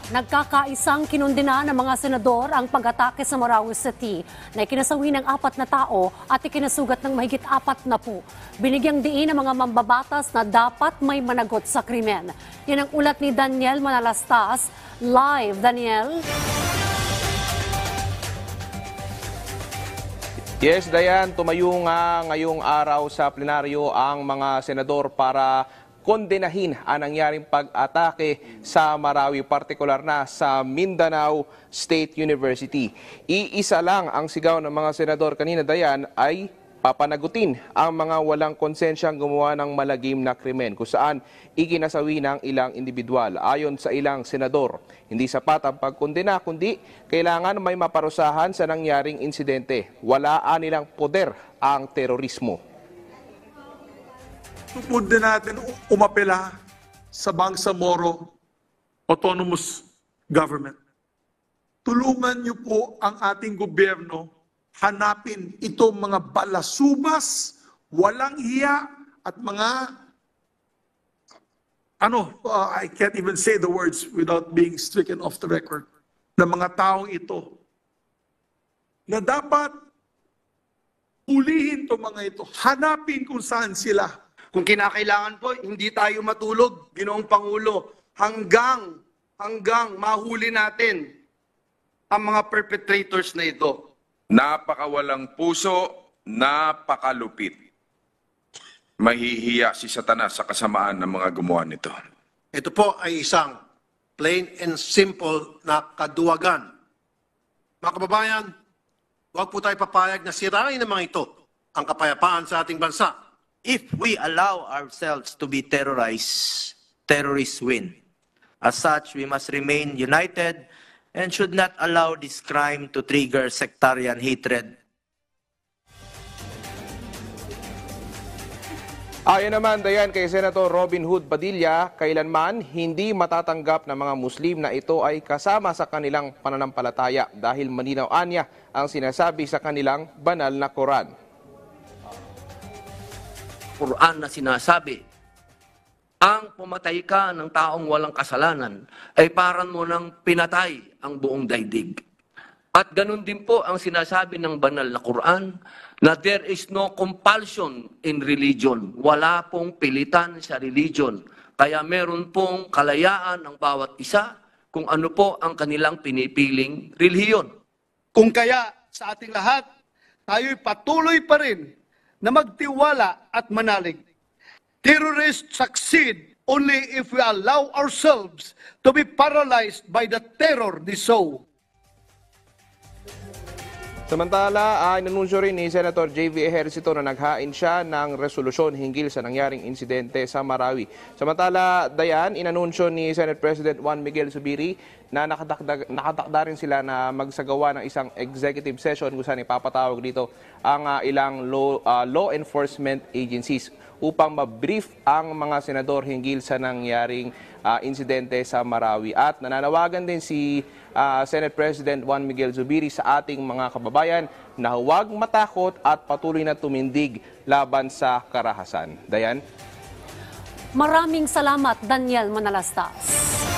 Nagkakaisang kinundina ng mga senador ang pag-atake sa Marawi City na ikinasawi ng 4 na tao at ikinasugat ng mahigit 40. Binigyang diin ng mga mambabatas na dapat may managot sa krimen. Yan ang ulat ni Daniel Manalastas. Live, Daniel. Yes, Dayan, tumayo nga ngayong araw sa plenaryo ang mga senador para kondenahin ang nangyaring pag-atake sa Marawi, partikular na sa Mindanao State University. Iisa lang ang sigaw ng mga senador kanina, Dayan, ay papanagutin ang mga walang konsensyang gumawa ng malagim na krimen kung saan ikinasawi ng ilang individual. Ayon sa ilang senador, hindi sapat ang pagkondena kundi kailangan may maparusahan sa nangyaring insidente. Walaan nilang poder ang terorismo. Tupod din natin umapela sa Bangsamoro Autonomous Government. Tulungan niyo po ang ating gobyerno hanapin itong mga balasubas, walang hiya at mga I can't even say the words without being stricken off the record, na mga taong ito na dapat ulihin itong mga ito, hanapin kung saan sila. Kung kinakailangan po, hindi tayo matulog, Ginoong Pangulo, hanggang mahuli natin ang mga perpetrators na ito. Napakawalang puso, napakalupit. Mahihiya si Satanas sa kasamaan ng mga gumawa nito. Ito po ay isang plain and simple na kaduwagan. Mga kababayan, huwag po tayo papayag na sirain ng mga ito ang kapayapaan sa ating bansa. If we allow ourselves to be terrorized, terrorists win. As such, we must remain united and should not allow this crime to trigger sectarian hatred. Ayon naman, Dayan, kay Senator Robin Hood Padilla, kailanman hindi matatanggap ng mga Muslim na ito ay kasama sa kanilang pananampalataya dahil malinaw niya ang sinasabi sa kanilang banal na Quran. Quran na sinasabi, ang pumatay ka ng taong walang kasalanan ay parang mo nang pinatay ang buong daigdig. At ganun din po ang sinasabi ng banal na Quran na there is no compulsion in religion. Wala pong pilitan sa religion. Kaya meron pong kalayaan ng bawat isa kung ano po ang kanilang pinipiling relihiyon. Kung kaya sa ating lahat, tayo'y patuloy pa rin na magtiwala at manalig. Terrorists succeed only if we allow ourselves to be paralyzed by the terror they sow. Samantala, inanunsyo rin ni Senator J.V. Ejercito na naghain siya ng resolusyon hinggil sa nangyaring insidente sa Marawi. Samantala, Dayan, inanunsyo ni Senate President Juan Miguel Zubiri na nakatakda rin sila na magsagawa ng isang executive session kung saan ipapatawag dito ang ilang law enforcement agencies upang mabrief ang mga senador hinggil sa nangyaring insidente sa Marawi. At nananawagan din si Senate President Juan Miguel Zubiri sa ating mga kababayan na huwag matakot at patuloy na tumindig laban sa karahasan. Dayan? Maraming salamat, Daniel Manalastas.